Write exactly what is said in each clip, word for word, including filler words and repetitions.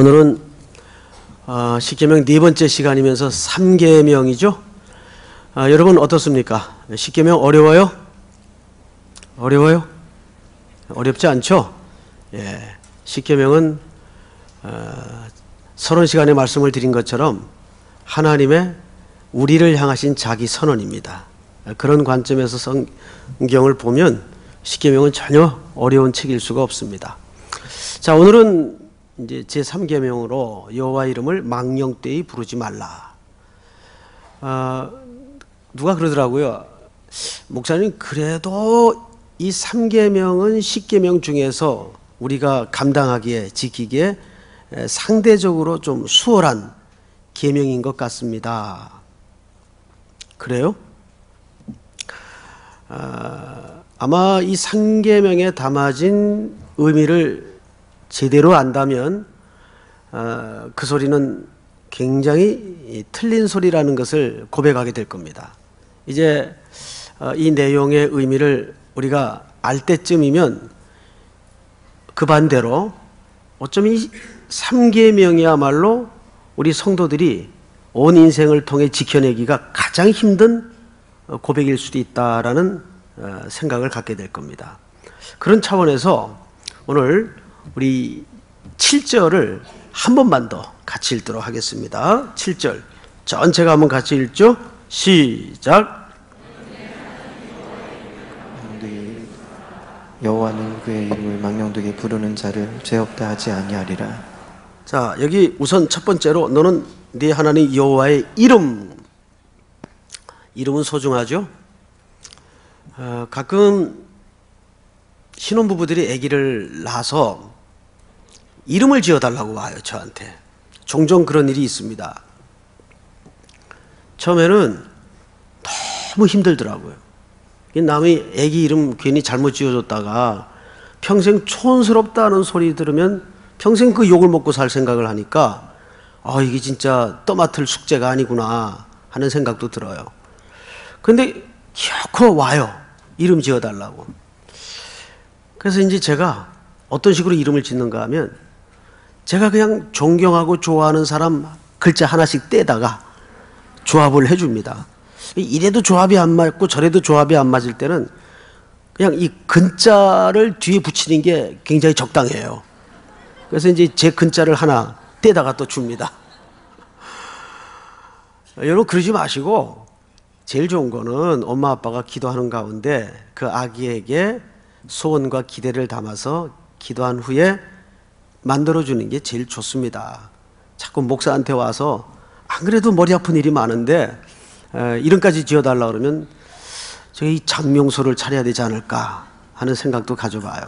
오늘은 어, 십계명 네 번째 시간이면서 삼계명이죠. 아, 여러분 어떻습니까? 십계명 어려워요? 어려워요? 어렵지 않죠? 예, 십계명은 어, 서론 시간에 말씀을 드린 것처럼 하나님의 우리를 향하신 자기 선언입니다. 그런 관점에서 성경을 보면 십계명은 전혀 어려운 책일 수가 없습니다. 자, 오늘은 이제 제삼 계명으로 여호와 이름을 망령되이 부르지 말라. 아, 누가 그러더라고요. 목사님, 그래도 이 삼 계명은 십 계명 중에서 우리가 감당하기에, 지키기에 상대적으로 좀 수월한 계명인 것 같습니다. 그래요? 아, 아마 이 삼 계명에 담아진 의미를 제대로 안다면 어, 그 소리는 굉장히 틀린 소리라는 것을 고백하게 될 겁니다. 이제 어, 이 내용의 의미를 우리가 알 때쯤이면 그 반대로 어쩜 이 삼 계명이야말로 우리 성도들이 온 인생을 통해 지켜내기가 가장 힘든 고백일 수도 있다라는 생각을 갖게 될 겁니다. 그런 차원에서 오늘 우리 칠 절을 한 번만 더 같이 읽도록 하겠습니다. 칠 절 전체가 한번 같이 읽죠. 시작. 여호와는 그의 이름을 망령되게 부르는 자를 죄 없다 하지 아니하리라. 자, 여기 우선 첫 번째로 너는 네 하나님 여호와의 이름. 이름은 소중하죠. 어, 가끔 신혼부부들이 아기를 낳아서 이름을 지어달라고 와요, 저한테. 종종 그런 일이 있습니다. 처음에는 너무 힘들더라고요. 남이 아기 이름 괜히 잘못 지어줬다가 평생 촌스럽다는 소리 들으면 평생 그 욕을 먹고 살 생각을 하니까 아, 이게 진짜 떠맡을 숙제가 아니구나 하는 생각도 들어요. 근데 결코 와요, 이름 지어달라고. 그래서 이제 제가 어떤 식으로 이름을 짓는가 하면 제가 그냥 존경하고 좋아하는 사람 글자 하나씩 떼다가 조합을 해줍니다. 이래도 조합이 안 맞고 저래도 조합이 안 맞을 때는 그냥 이 근자를 뒤에 붙이는 게 굉장히 적당해요. 그래서 이제 제 근자를 하나 떼다가 또 줍니다. 여러분 그러지 마시고 제일 좋은 거는 엄마 아빠가 기도하는 가운데 그 아기에게 소원과 기대를 담아서 기도한 후에 만들어주는 게 제일 좋습니다. 자꾸 목사한테 와서 안 그래도 머리 아픈 일이 많은데 에, 이름까지 지어달라 그러면 저희 장명소를 차려야 되지 않을까 하는 생각도 가져봐요.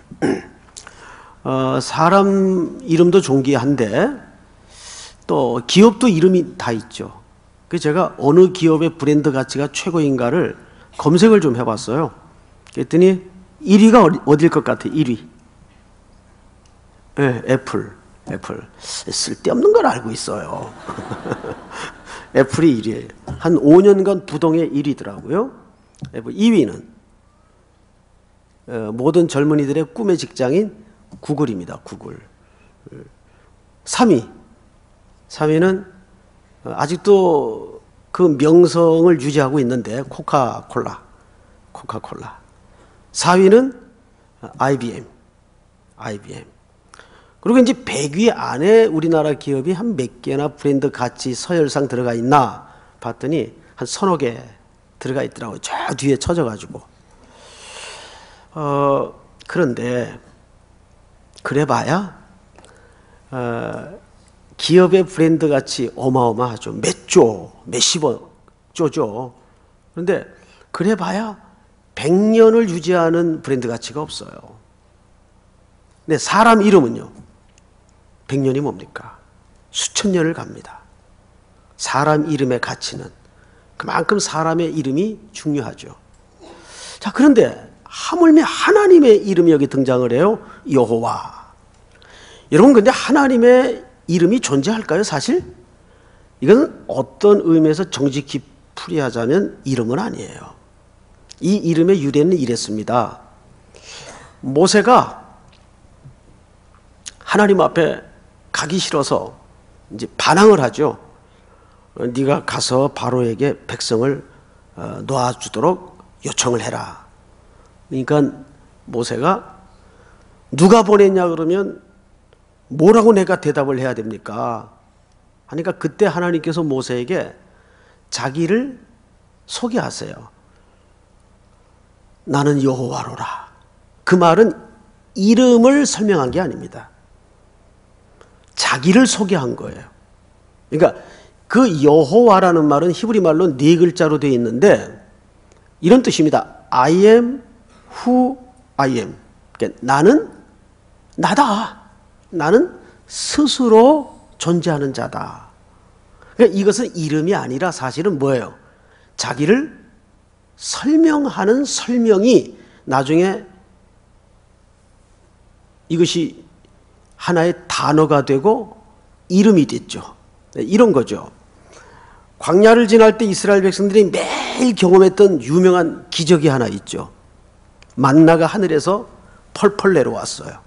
어, 사람 이름도 존귀한데 또 기업도 이름이 다 있죠. 그래서 제가 어느 기업의 브랜드 가치가 최고인가를 검색을 좀 해봤어요. 그랬더니 일 위가 어딜 것 같아? 일 위. 네, 애플. 애플. 쓸데없는 걸 알고 있어요. 애플이 일 위예요. 한 오 년간 부동의 일 위더라고요. 이 위는 모든 젊은이들의 꿈의 직장인 구글입니다. 구글. 삼 위. 삼 위는 아직도 그 명성을 유지하고 있는데 코카콜라. 코카콜라. 사 위는 아이비엠. 아이비엠. 그리고 이제 백 위 안에 우리나라 기업이 한 몇 개나 브랜드 가치 서열상 들어가 있나 봤더니 한 서너 개 들어가 있더라고요. 저 뒤에 쳐져가지고. 어, 그런데 그래봐야 어, 기업의 브랜드 가치 어마어마하죠. 몇 조, 몇십억 조죠. 그런데 그래봐야 백 년을 유지하는 브랜드 가치가 없어요. 근데 사람 이름은요, 백 년이 뭡니까? 수천 년을 갑니다. 사람 이름의 가치는 그만큼 사람의 이름이 중요하죠. 자, 그런데 하물며 하나님의 이름이 여기 등장을 해요. 여호와. 여러분, 근데 하나님의 이름이 존재할까요, 사실? 이건 어떤 의미에서 정직히 풀이하자면 이름은 아니에요. 이 이름의 유래는 이랬습니다. 모세가 하나님 앞에 가기 싫어서 이제 반항을 하죠. 어, 네가 가서 바로에게 백성을 어, 놓아주도록 요청을 해라. 그러니까 모세가 누가 보냈냐 그러면 뭐라고 내가 대답을 해야 됩니까? 하니까 그때 하나님께서 모세에게 자기를 소개하세요. 나는 여호와로라. 그 말은 이름을 설명한 게 아닙니다. 자기를 소개한 거예요. 그러니까 그 여호와라는 말은 히브리 말로 네 글자로 되어 있는데 이런 뜻입니다. I am who I am. 그러니까 나는 나다. 나는 스스로 존재하는 자다. 그러니까 이것은 이름이 아니라 사실은 뭐예요? 자기를 설명하는 설명이 나중에 이것이 하나의 단어가 되고 이름이 됐죠. 이런 거죠. 광야를 지날 때 이스라엘 백성들이 매일 경험했던 유명한 기적이 하나 있죠. 만나가 하늘에서 펄펄 내려왔어요.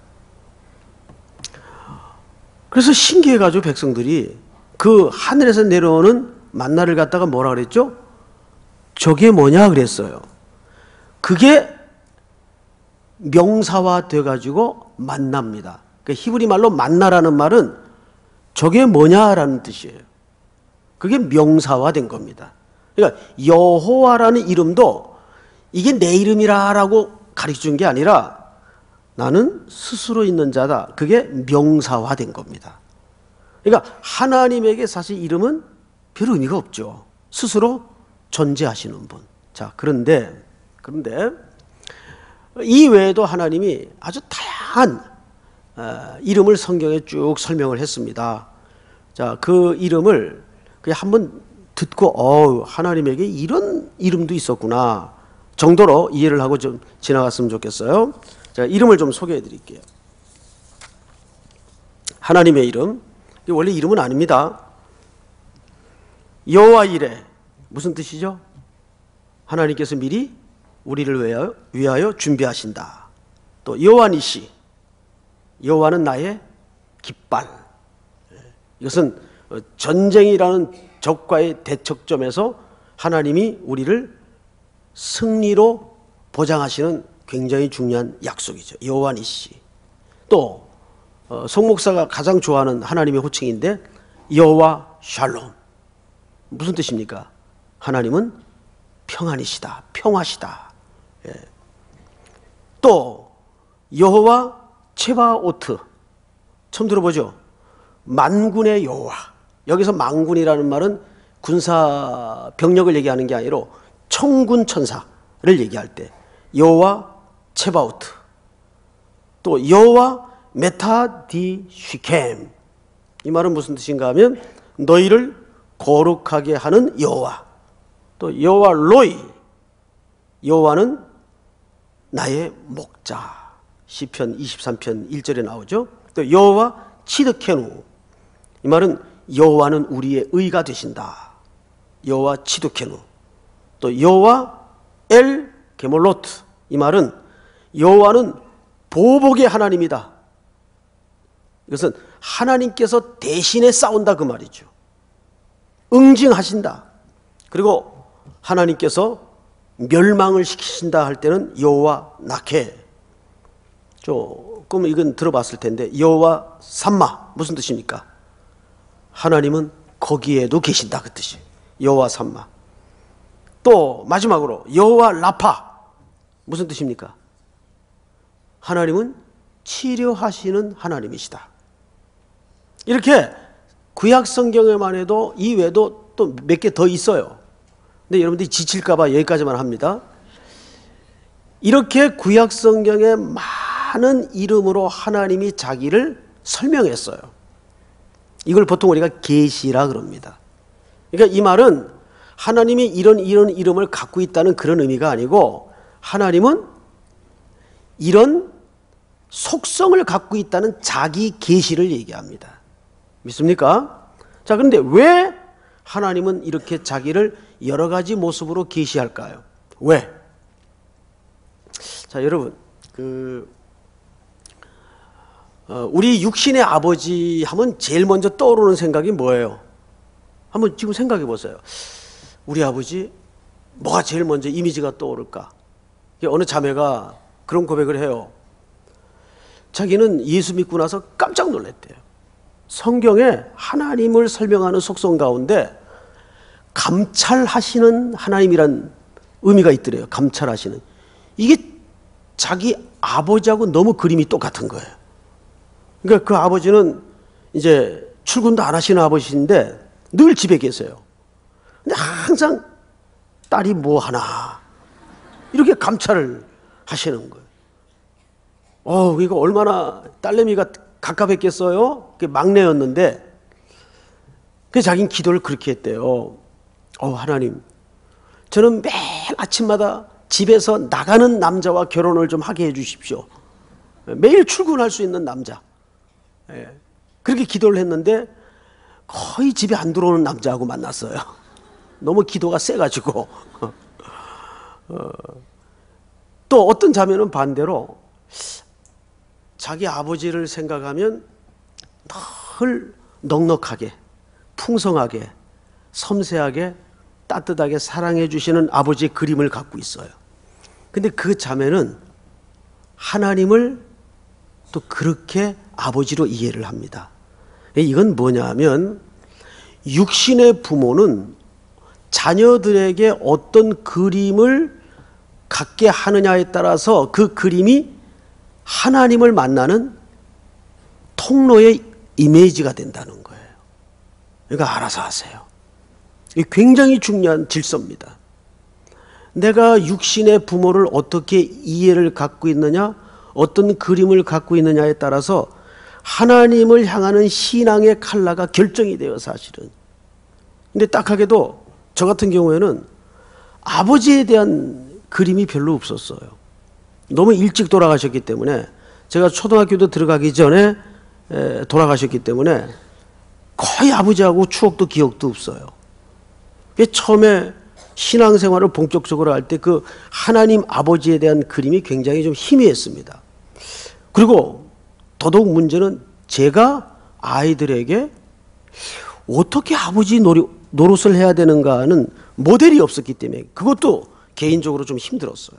그래서 신기해가지고 백성들이 그 하늘에서 내려오는 만나를 갖다가 뭐라 그랬죠? 저게 뭐냐 그랬어요. 그게 명사화 돼가지고 만납니다. 그러니까 히브리 말로 만나라는 말은 저게 뭐냐라는 뜻이에요. 그게 명사화된 겁니다. 그러니까 여호와라는 이름도 이게 내 이름이라라고 가르쳐준 게 아니라 나는 스스로 있는 자다. 그게 명사화된 겁니다. 그러니까 하나님에게 사실 이름은 별 의미가 없죠. 스스로 존재하시는 분. 자, 그런데 그런데 이 외에도 하나님이 아주 다양한 이름을 성경에 쭉 설명을 했습니다. 자, 그 이름을 그냥 한번 듣고 어, 하나님에게 이런 이름도 있었구나 정도로 이해를 하고 좀 지나갔으면 좋겠어요. 자, 이름을 좀 소개해 드릴게요. 하나님의 이름, 원래 이름은 아닙니다. 여호와 이레, 무슨 뜻이죠? 하나님께서 미리 우리를 위하여, 위하여 준비하신다. 또 여호와 니시, 여호와는 나의 깃발. 이것은 전쟁이라는 적과의 대척점에서 하나님이 우리를 승리로 보장하시는 굉장히 중요한 약속이죠. 여호와 니시. 또 어, 송 목사가 가장 좋아하는 하나님의 호칭인데 여호와 샬롬. 무슨 뜻입니까? 하나님은 평안이시다. 평화시다. 예. 또 여호와 체바오트. 처음 들어보죠? 만군의 여호와. 여기서 만군이라는 말은 군사 병력을 얘기하는 게 아니라 천군 천사를 얘기할 때 여호와 체바오트. 또 여호와 메타디 쉬켐. 이 말은 무슨 뜻인가 하면 너희를 거룩하게 하는 여호와. 또 여호와 로이. 여호와는 나의 목자. 시편 이십삼 편 일 절에 나오죠. 또 여호와 치드케누. 이 말은 여호와는 우리의 의가 되신다. 여호와 치드케누. 또 여호와 엘 게몰로트. 이 말은 여호와는 보복의 하나님이다. 이것은 하나님께서 대신에 싸운다 그 말이죠. 응징하신다. 그리고 하나님께서 멸망을 시키신다 할 때는 여호와 나케. 조금 이건 들어봤을 텐데 여호와 삼마 무슨 뜻입니까? 하나님은 거기에도 계신다 그 뜻이에요. 여호와 삼마. 또 마지막으로 여호와 라파 무슨 뜻입니까? 하나님은 치료하시는 하나님이시다. 이렇게 구약 성경에만 해도 이 외에도 또 몇 개 더 있어요. 근데 여러분들이 지칠까 봐 여기까지만 합니다. 이렇게 구약 성경에 많은 이름으로 하나님이 자기를 설명했어요. 이걸 보통 우리가 계시라 그럽니다. 그러니까 이 말은 하나님이 이런 이런 이름을 갖고 있다는 그런 의미가 아니고 하나님은 이런 속성을 갖고 있다는 자기 계시를 얘기합니다. 믿습니까? 자, 그런데 왜 하나님은 이렇게 자기를 여러 가지 모습으로 계시할까요? 왜? 자, 여러분, 그 어, 우리 육신의 아버지 하면 제일 먼저 떠오르는 생각이 뭐예요? 한번 지금 생각해 보세요. 우리 아버지 뭐가 제일 먼저 이미지가 떠오를까? 어느 자매가 그런 고백을 해요. 자기는 예수 믿고 나서 깜짝 놀랐대요. 성경에 하나님을 설명하는 속성 가운데 감찰하시는 하나님이란 의미가 있더래요. 감찰하시는. 이게 자기 아버지하고 너무 그림이 똑같은 거예요. 그러니까 그 아버지는 이제 출근도 안 하시는 아버지인데 늘 집에 계세요. 근데 항상 딸이 뭐 하나 이렇게 감찰을 하시는 거예요. 어, 이거 얼마나 딸내미가 갑갑했겠어요? 그게 막내였는데, 그 자기는 기도를 그렇게 했대요. 어, 하나님, 저는 매일 아침마다 집에서 나가는 남자와 결혼을 좀 하게 해주십시오. 매일 출근할 수 있는 남자. 예. 그렇게 기도를 했는데 거의 집에 안 들어오는 남자하고 만났어요. 너무 기도가 세가지고. 어. 또 어떤 자매는 반대로 자기 아버지를 생각하면 늘 넉넉하게, 풍성하게, 섬세하게, 따뜻하게 사랑해 주시는 아버지의 그림을 갖고 있어요. 근데 그 자매는 하나님을 또 그렇게 아버지로 이해를 합니다. 이건 뭐냐 하면 육신의 부모는 자녀들에게 어떤 그림을 갖게 하느냐에 따라서 그 그림이 하나님을 만나는 통로의 이미지가 된다는 거예요. 그러니까 알아서 하세요. 이게 굉장히 중요한 질서입니다. 내가 육신의 부모를 어떻게 이해를 갖고 있느냐, 어떤 그림을 갖고 있느냐에 따라서 하나님을 향하는 신앙의 칼라가 결정이 돼요, 사실은. 근데 딱하게도 저 같은 경우에는 아버지에 대한 그림이 별로 없었어요. 너무 일찍 돌아가셨기 때문에, 제가 초등학교도 들어가기 전에 돌아가셨기 때문에 거의 아버지하고 추억도 기억도 없어요. 처음에 신앙생활을 본격적으로 할 때 그 하나님 아버지에 대한 그림이 굉장히 좀 희미했습니다. 그리고 더더욱 문제는 제가 아이들에게 어떻게 아버지 노릇을 해야 되는가 하는 모델이 없었기 때문에 그것도 개인적으로 좀 힘들었어요.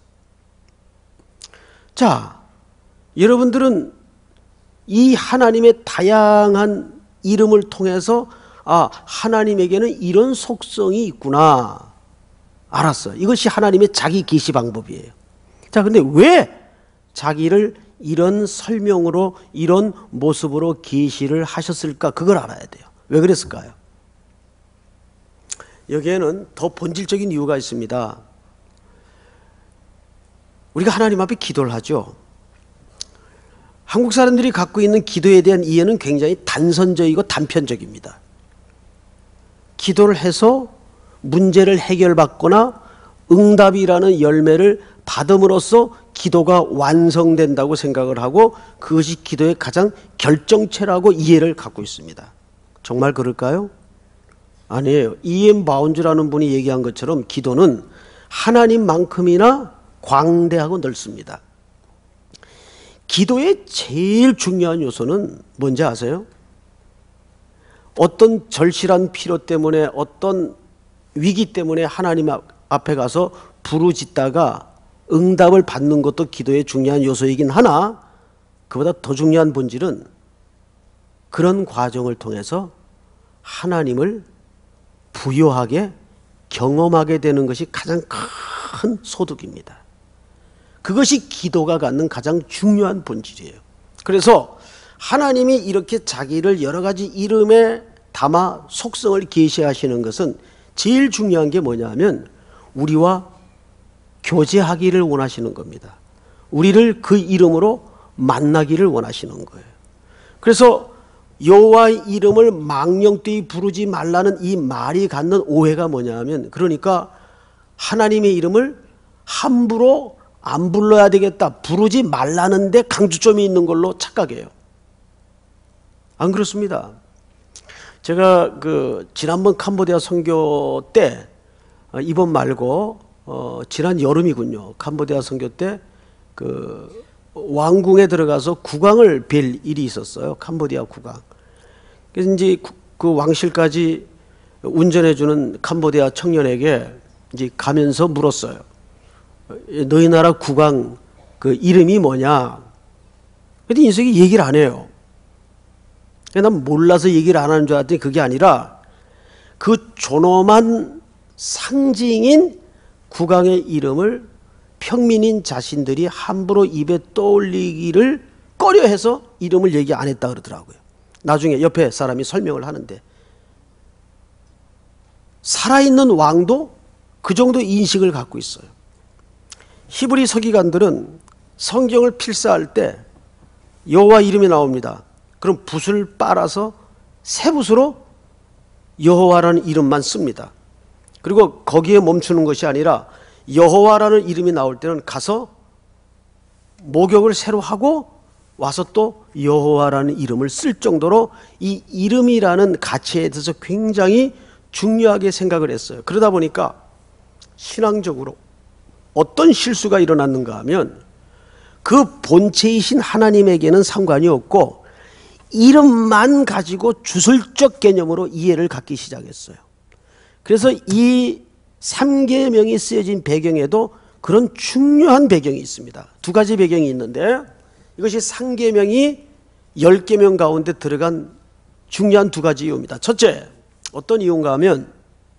자, 여러분들은 이 하나님의 다양한 이름을 통해서 아, 하나님에게는 이런 속성이 있구나 알았어요. 이것이 하나님의 자기 계시 방법이에요. 자, 근데 왜 자기를 이런 설명으로 이런 모습으로 계시를 하셨을까? 그걸 알아야 돼요. 왜 그랬을까요? 여기에는 더 본질적인 이유가 있습니다. 우리가 하나님 앞에 기도를 하죠. 한국 사람들이 갖고 있는 기도에 대한 이해는 굉장히 단선적이고 단편적입니다. 기도를 해서 문제를 해결받거나 응답이라는 열매를 받음으로써 기도가 완성된다고 생각을 하고 그것이 기도의 가장 결정체라고 이해를 갖고 있습니다. 정말 그럴까요? 아니에요. 이엠 바운즈라는 분이 얘기한 것처럼 기도는 하나님만큼이나 광대하고 넓습니다. 기도의 제일 중요한 요소는 뭔지 아세요? 어떤 절실한 필요 때문에 어떤 위기 때문에 하나님 앞에 가서 부르짖다가 응답을 받는 것도 기도의 중요한 요소이긴 하나 그보다 더 중요한 본질은 그런 과정을 통해서 하나님을 부요하게 경험하게 되는 것이 가장 큰 소득입니다. 그것이 기도가 갖는 가장 중요한 본질이에요. 그래서 하나님이 이렇게 자기를 여러 가지 이름에 담아 속성을 계시하시는 것은 제일 중요한 게 뭐냐 하면 우리와 교제하기를 원하시는 겁니다. 우리를 그 이름으로 만나기를 원하시는 거예요. 그래서 여호와의 이름을 망령되이 부르지 말라는 이 말이 갖는 오해가 뭐냐 하면 그러니까 하나님의 이름을 함부로 안 불러야 되겠다, 부르지 말라는데 강조점이 있는 걸로 착각해요. 안 그렇습니다. 제가 그 지난번 캄보디아 선교 때 이번 말고 어 지난 여름이군요. 캄보디아 선교 때 그 왕궁에 들어가서 국왕을 뵐 일이 있었어요. 캄보디아 국왕. 그래서 이제 그 왕실까지 운전해주는 캄보디아 청년에게 이제 가면서 물었어요. 너희 나라 국왕 그 이름이 뭐냐? 근데 인석이 얘기를 안 해요. 난 몰라서 얘기를 안 하는 줄 알았더니 그게 아니라 그 존엄한 상징인 국왕의 이름을 평민인 자신들이 함부로 입에 떠올리기를 꺼려해서 이름을 얘기 안 했다 그러더라고요. 나중에 옆에 사람이 설명을 하는데 살아있는 왕도 그 정도 인식을 갖고 있어요. 히브리 서기관들은 성경을 필사할 때 여호와 이름이 나옵니다. 그럼 붓을 빨아서 새 붓으로 여호와라는 이름만 씁니다. 그리고 거기에 멈추는 것이 아니라 여호와라는 이름이 나올 때는 가서 목욕을 새로 하고 와서 또 여호와라는 이름을 쓸 정도로 이 이름이라는 가치에 대해서 굉장히 중요하게 생각을 했어요. 그러다 보니까 신앙적으로 어떤 실수가 일어났는가 하면 그 본체이신 하나님에게는 상관이 없고 이름만 가지고 주술적 개념으로 이해를 갖기 시작했어요. 그래서 이 삼계명이 쓰여진 배경에도 그런 중요한 배경이 있습니다. 두 가지 배경이 있는데 이것이 삼계명이 열 계명 가운데 들어간 중요한 두 가지 이유입니다. 첫째, 어떤 이유인가 하면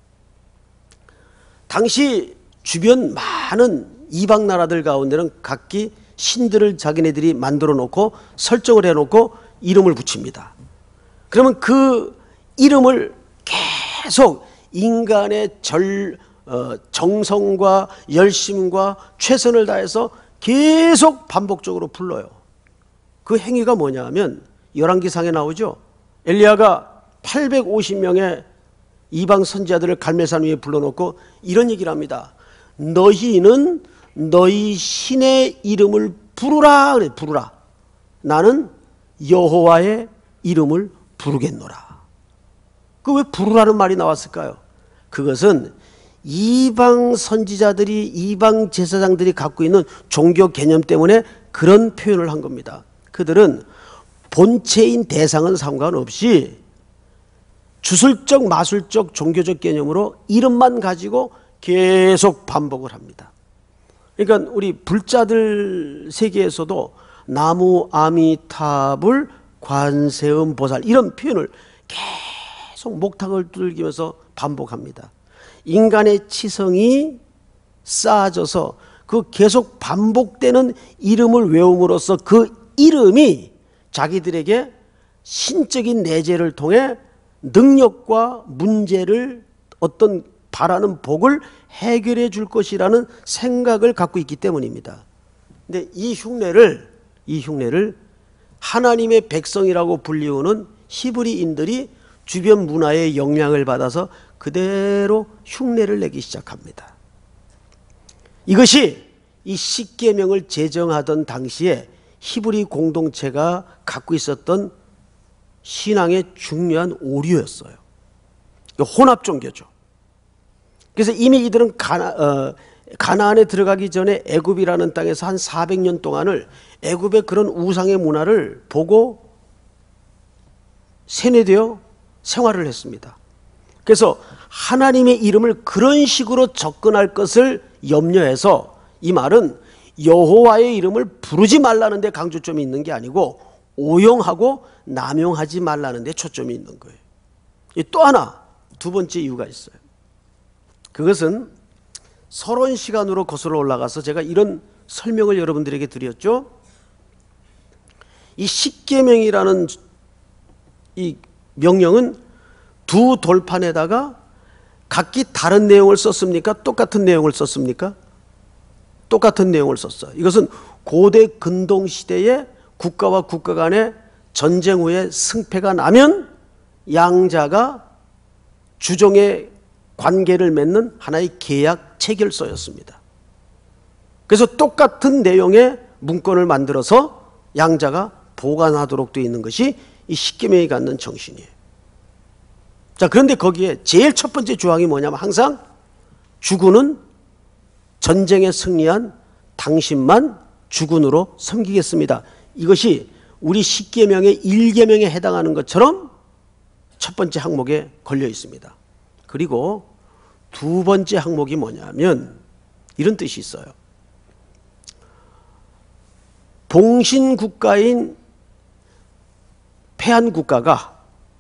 당시 주변 많은 이방 나라들 가운데는 각기 신들을 자기네들이 만들어 놓고 설정을 해놓고 이름을 붙입니다. 그러면 그 이름을 계속 인간의 절, 어, 정성과 열심과 최선을 다해서 계속 반복적으로 불러요. 그 행위가 뭐냐 하면 열왕기상에 나오죠. 엘리야가 팔백오십 명의 이방 선지자들을 갈멜산 위에 불러놓고 이런 얘기를 합니다. 너희는 너희 신의 이름을 부르라. 그래, 부르라. 나는 여호와의 이름을 부르겠노라. 그 왜 부르라는 말이 나왔을까요? 그것은 이방 선지자들이 이방 제사장들이 갖고 있는 종교 개념 때문에 그런 표현을 한 겁니다. 그들은 본체인 대상은 상관없이 주술적 마술적 종교적 개념으로 이름만 가지고 계속 반복을 합니다. 그러니까 우리 불자들 세계에서도 나무 아미타불 관세음 보살 이런 표현을 계속 목탁을 두들기면서 반복합니다. 인간의 치성이 쌓아져서 그 계속 반복되는 이름을 외움으로써 그 이름이 자기들에게 신적인 내재를 통해 능력과 문제를 어떤 바라는 복을 해결해 줄 것이라는 생각을 갖고 있기 때문입니다. 근데 이 흉내를 이 흉내를 하나님의 백성이라고 불리우는 히브리인들이 주변 문화의 영향을 받아서 그대로 흉내를 내기 시작합니다. 이것이 이 십계명을 제정하던 당시에 히브리 공동체가 갖고 있었던 신앙의 중요한 오류였어요. 혼합 종교죠. 그래서 이미 이들은 가나, 어, 가나안에 들어가기 전에 애굽이라는 땅에서 한 사백 년 동안을 애굽의 그런 우상의 문화를 보고 세뇌되어 생활을 했습니다. 그래서 하나님의 이름을 그런 식으로 접근할 것을 염려해서 이 말은 여호와의 이름을 부르지 말라는 데 강조점이 있는 게 아니고 오용하고 남용하지 말라는 데 초점이 있는 거예요. 또 하나 두 번째 이유가 있어요. 그것은 서론 시간으로 거슬러 올라가서 제가 이런 설명을 여러분들에게 드렸죠. 이 십계명이라는 이 명령은 두 돌판에다가 각기 다른 내용을 썼습니까? 똑같은 내용을 썼습니까? 똑같은 내용을 썼어요. 이것은 고대 근동 시대에 국가와 국가 간의 전쟁 후에 승패가 나면 양자가 주종의 관계를 맺는 하나의 계약 체결서였습니다. 그래서 똑같은 내용의 문건을 만들어서 양자가 보관하도록 되어 있는 것이 이 십계명이 갖는 정신이에요. 자, 그런데 거기에 제일 첫 번째 조항이 뭐냐면 항상 주군은 전쟁에 승리한 당신만 주군으로 섬기겠습니다. 이것이 우리 십계명의 일계명에 해당하는 것처럼 첫 번째 항목에 걸려 있습니다. 그리고 두 번째 항목이 뭐냐면 이런 뜻이 있어요. 봉신국가인 패한 국가가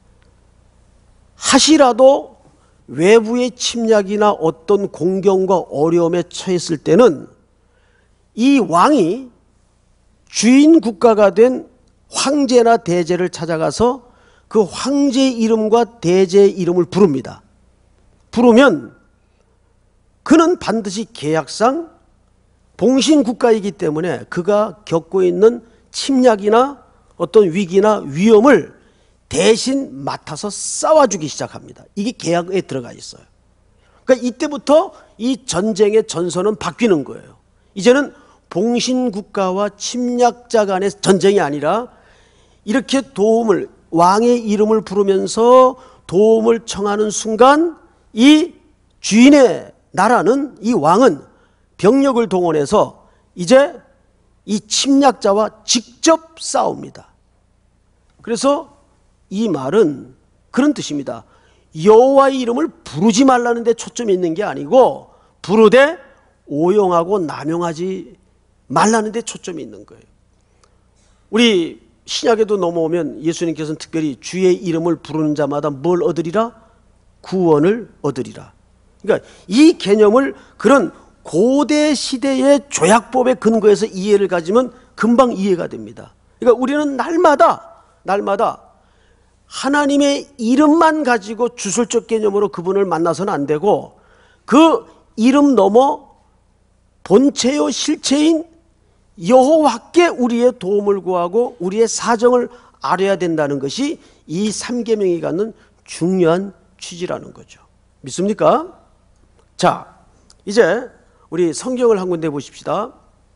하시라도 외부의 침략이나 어떤 공경과 어려움에 처했을 때는 이 왕이 주인 국가가 된 황제나 대제를 찾아가서 그 황제의 이름과 대제의 이름을 부릅니다. 부르면 그는 반드시 계약상 봉신국가이기 때문에 그가 겪고 있는 침략이나 어떤 위기나 위험을 대신 맡아서 싸워주기 시작합니다. 이게 계약에 들어가 있어요. 그러니까 이때부터 이 전쟁의 전선은 바뀌는 거예요. 이제는 봉신국가와 침략자 간의 전쟁이 아니라 이렇게 도움을, 왕의 이름을 부르면서 도움을 청하는 순간 이 주인의 나라는, 이 왕은 병력을 동원해서 이제 이 침략자와 직접 싸웁니다. 그래서 이 말은 그런 뜻입니다. 여호와의 이름을 부르지 말라는 데 초점이 있는 게 아니고 부르되 오용하고 남용하지 말라는 데 초점이 있는 거예요. 우리 신약에도 넘어오면 예수님께서는 특별히 주의 이름을 부르는 자마다 뭘 얻으리라? 구원을 얻으리라. 그러니까 이 개념을 그런 고대 시대의 조약법에 근거해서 이해를 가지면 금방 이해가 됩니다. 그러니까 우리는 날마다 날마다 하나님의 이름만 가지고 주술적 개념으로 그분을 만나서는 안 되고 그 이름 넘어 본체요 실체인 여호와께 우리의 도움을 구하고 우리의 사정을 알아야 된다는 것이 이 삼계명이 갖는 중요한 취지라는 거죠. 믿습니까? 자, 이제 우리 성경을 한 군데 보십시다.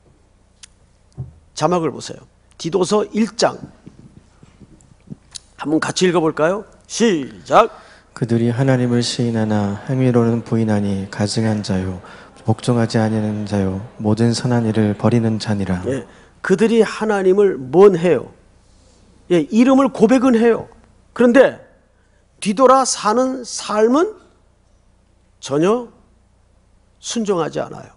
자막을 보세요. 디도서 일 장 한번 같이 읽어볼까요? 시작. 그들이 하나님을 시인하나 행위로는 부인하니 가증한 자요 복종하지 아니하는 자요 모든 선한 일을 버리는 자니라. 예, 그들이 하나님을 뭔 해요? 예, 이름을 고백은 해요. 그런데 뒤돌아 사는 삶은 전혀 순종하지 않아요.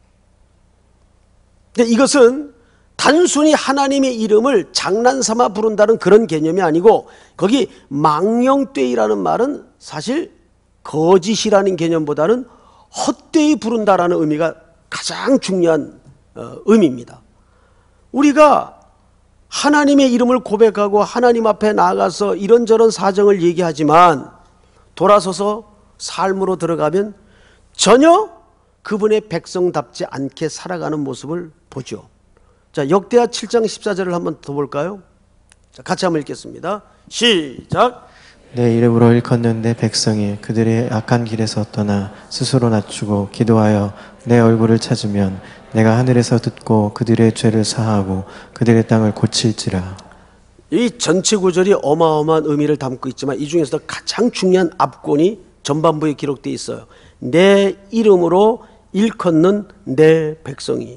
근데 이것은 단순히 하나님의 이름을 장난삼아 부른다는 그런 개념이 아니고 거기 망령되이라는 말은 사실 거짓이라는 개념보다는 헛되이 부른다라는 의미가 가장 중요한 의미입니다. 우리가 하나님의 이름을 고백하고 하나님 앞에 나아가서 이런저런 사정을 얘기하지만 돌아서서 삶으로 들어가면 전혀 그분의 백성답지 않게 살아가는 모습을 보죠. 자, 역대하 칠 장 십사 절을 한번 더 볼까요? 자, 같이 한번 읽겠습니다. 시작. 내 이름으로 일컫는 내 백성이 그들의 악한 길에서 떠나 스스로 낮추고 기도하여 내 얼굴을 찾으면 내가 하늘에서 듣고 그들의 죄를 사하고 그들의 땅을 고칠지라. 이 전체 구절이 어마어마한 의미를 담고 있지만 이 중에서도 가장 중요한 앞권이 전반부에 기록되어 있어요. 내 이름으로 일컫는 내 백성이.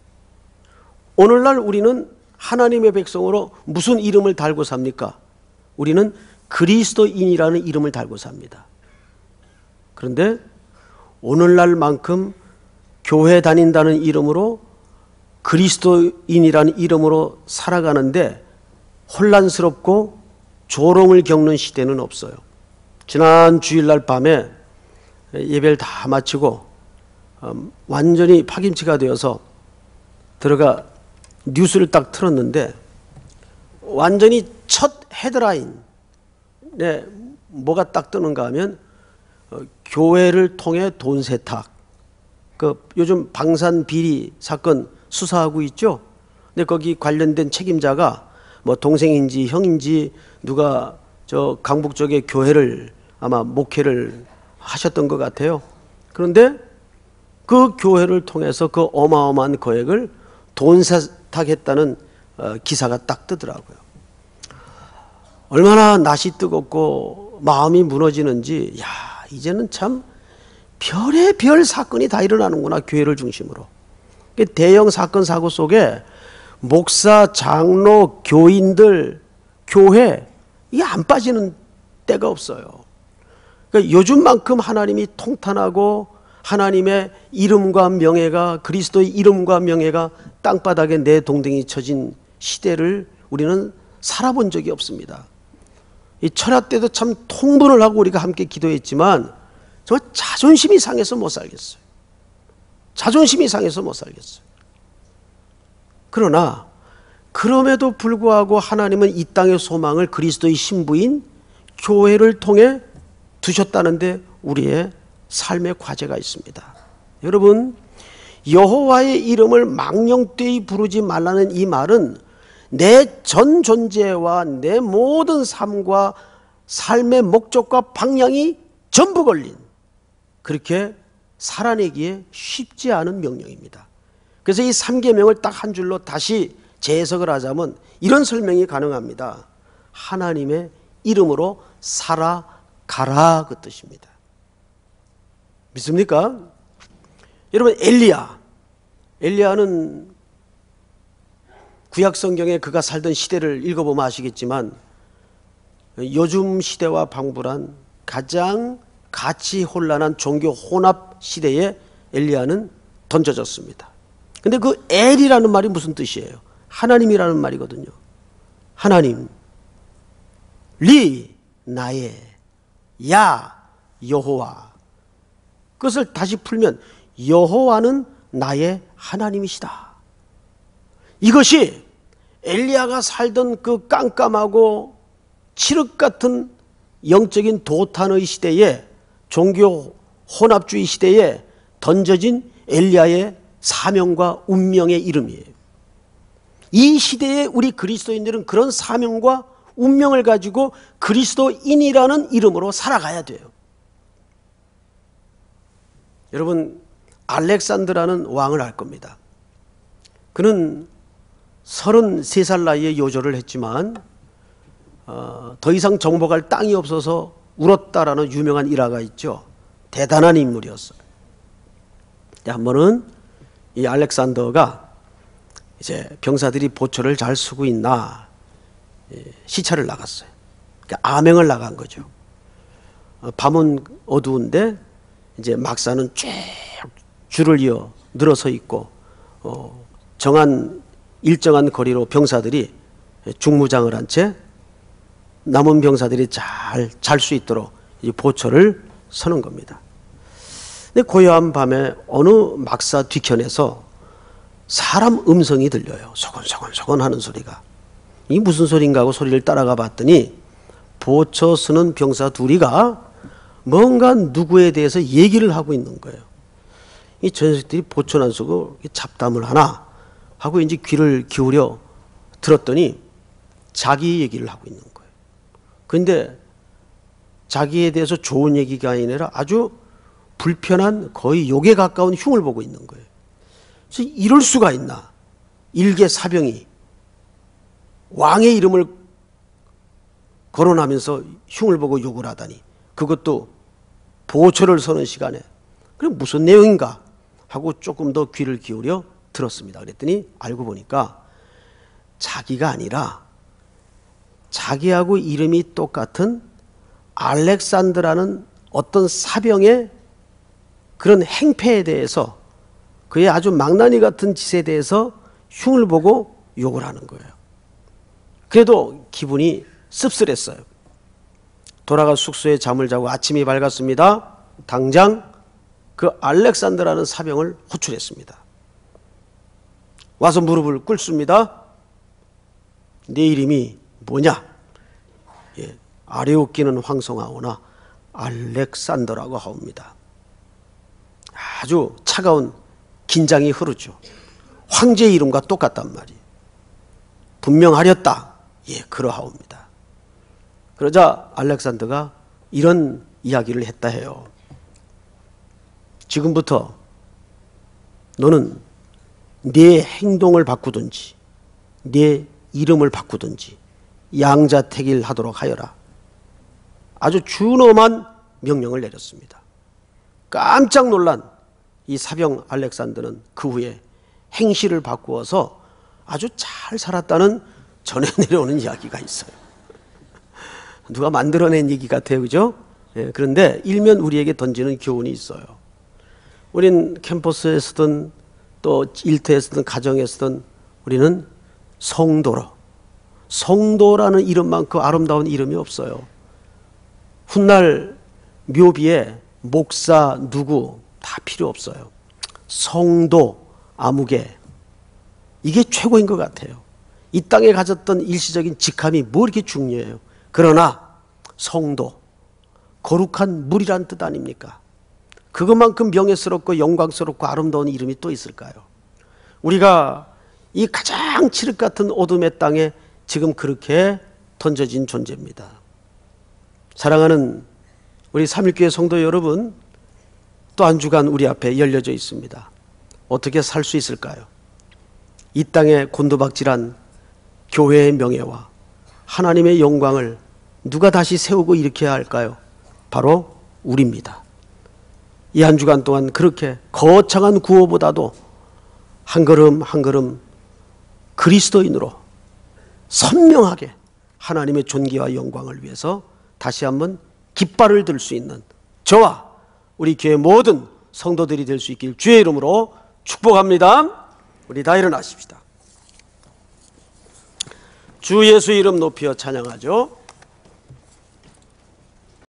오늘날 우리는 하나님의 백성으로 무슨 이름을 달고 삽니까? 우리는 그리스도인이라는 이름을 달고 삽니다. 그런데 오늘날만큼 교회 다닌다는 이름으로 그리스도인이라는 이름으로 살아가는데 혼란스럽고 조롱을 겪는 시대는 없어요. 지난 주일날 밤에 예배를 다 마치고 완전히 파김치가 되어서 들어가 뉴스를 딱 틀었는데 완전히 첫 헤드라인에 뭐가 딱 뜨는가 하면 어, 교회를 통해 돈 세탁, 그 요즘 방산 비리 사건 수사하고 있죠. 근데 거기 관련된 책임자가 뭐 동생인지 형인지 누가 저 강북 쪽에 교회를 아마 목회를 하셨던 것 같아요. 그런데 그 교회를 통해서 그 어마어마한 거액을 돈 세탁했다는 기사가 딱 뜨더라고요. 얼마나 낯이 뜨겁고 마음이 무너지는지, 야, 이제는 참 별의 별 사건이 다 일어나는구나, 교회를 중심으로. 대형 사건 사고 속에 목사, 장로, 교인들, 교회 이게 안 빠지는 때가 없어요. 그러니까 요즘만큼 하나님이 통탄하고 하나님의 이름과 명예가, 그리스도의 이름과 명예가 땅바닥에 내동댕이 쳐진 시대를 우리는 살아본 적이 없습니다. 이 철야 때도 참 통분을 하고 우리가 함께 기도했지만 정말 자존심이 상해서 못 살겠어요. 자존심이 상해서 못 살겠어요. 그러나 그럼에도 불구하고 하나님은 이 땅의 소망을 그리스도의 신부인 교회를 통해 두셨다는데 우리의 삶의 과제가 있습니다. 여러분, 여호와의 이름을 망령되이 부르지 말라는 이 말은 내 전 존재와 내 모든 삶과 삶의 목적과 방향이 전부 걸린, 그렇게 살아내기에 쉽지 않은 명령입니다. 그래서 이 삼계명을 딱 한 줄로 다시 재해석을 하자면 이런 설명이 가능합니다. 하나님의 이름으로 살아가라, 그 뜻입니다. 믿습니까? 여러분, 엘리야 엘리야는 구약 성경에 그가 살던 시대를 읽어보면 아시겠지만 요즘 시대와 방불한 가장 가치 혼란한 종교 혼합 시대에 엘리야는 던져졌습니다. 근데 그 엘이라는 말이 무슨 뜻이에요? 하나님이라는 말이거든요. 하나님, 리 나의, 야 여호와. 그것을 다시 풀면 여호와는 나의 하나님이시다. 이것이 엘리야가 살던 그 깜깜하고 칠흑 같은 영적인 도탄의 시대에, 종교 혼합주의 시대에 던져진 엘리야의 사명과 운명의 이름이에요. 이 시대에 우리 그리스도인들은 그런 사명과 운명을 가지고 그리스도인이라는 이름으로 살아가야 돼요. 여러분, 알렉산드라는 왕을 알 겁니다. 그는 서른세 살 나이에 요절을 했지만 어, 더 이상 정복할 땅이 없어서 울었다라는 유명한 일화가 있죠. 대단한 인물이었어요. 한 번은 이 알렉산더가 이제 병사들이 보초를 잘 쓰고 있나 시찰을 나갔어요. 그러니까 암행을 나간 거죠. 어, 밤은 어두운데 이제 막사는 쭉 줄을 이어 늘어서 있고 어, 정한 일정한 거리로 병사들이 중무장을 한 채 남은 병사들이 잘 잘 수 있도록 이 보초를 서는 겁니다. 근데 고요한 밤에 어느 막사 뒤편에서 사람 음성이 들려요. 소곤소곤소곤 하는 소리가. 이게 무슨 소린가 하고 소리를 따라가 봤더니 보초 서는 병사 둘이가 뭔가 누구에 대해서 얘기를 하고 있는 거예요. 이 전색들이 보초는 안 쓰고 잡담을 하나 하고 이제 귀를 기울여 들었더니 자기 얘기를 하고 있는 거예요. 그런데 자기에 대해서 좋은 얘기가 아니라 아주 불편한, 거의 욕에 가까운 흉을 보고 있는 거예요. 그래서 이럴 수가 있나? 일개 사병이 왕의 이름을 거론하면서 흉을 보고 욕을 하다니, 그것도 보초를 서는 시간에. 그럼 무슨 내용인가 하고 조금 더 귀를 기울여 들었습니다. 그랬더니 알고 보니까 자기가 아니라 자기하고 이름이 똑같은 알렉산드라는 어떤 사병의 그런 행패에 대해서, 그의 아주 망나니 같은 짓에 대해서 흉을 보고 욕을 하는 거예요. 그래도 기분이 씁쓸했어요. 돌아가 숙소에 잠을 자고 아침이 밝았습니다. 당장 그 알렉산드라는 사병을 호출했습니다. 와서 무릎을 꿇습니다. 네 이름이 뭐냐? 예, 아래 웃기는 황송하오나 알렉산더라고 하옵니다. 아주 차가운 긴장이 흐르죠. 황제의 이름과 똑같단 말이에요. 분명하렸다. 예, 그러하옵니다. 그러자 알렉산더가 이런 이야기를 했다 해요. 지금부터 너는 네 행동을 바꾸든지 네 이름을 바꾸든지 양자택일하도록 하여라. 아주 준엄한 명령을 내렸습니다. 깜짝 놀란 이 사병 알렉산더는 그 후에 행실을 바꾸어서 아주 잘 살았다는 전해 내려오는 이야기가 있어요. 누가 만들어낸 얘기 같아요, 그죠? 예, 그런데 일면 우리에게 던지는 교훈이 있어요. 우린 캠퍼스에서든 또 일터에서든 가정에서든 우리는 성도로, 성도라는 이름만큼 아름다운 이름이 없어요. 훗날 묘비에 목사 누구 다 필요 없어요. 성도, 아무개, 이게 최고인 것 같아요. 이 땅에 가졌던 일시적인 직함이 뭐 이렇게 중요해요. 그러나 성도, 거룩한 물이란 뜻 아닙니까? 그것만큼 명예스럽고 영광스럽고 아름다운 이름이 또 있을까요? 우리가 이 가장 칠흑 같은 어둠의 땅에 지금 그렇게 던져진 존재입니다. 사랑하는 우리 삼일교회 성도 여러분, 또 한 주간 우리 앞에 열려져 있습니다. 어떻게 살 수 있을까요? 이 땅에 곤두박질한 교회의 명예와 하나님의 영광을 누가 다시 세우고 일으켜야 할까요? 바로 우리입니다. 이 한 주간 동안 그렇게 거창한 구호보다도 한 걸음 한 걸음 그리스도인으로 선명하게 하나님의 존귀와 영광을 위해서 다시 한번 깃발을 들 수 있는 저와 우리 교회 모든 성도들이 될 수 있길 주의 이름으로 축복합니다. 우리 다 일어나십시다. 주 예수 이름 높여 찬양하죠.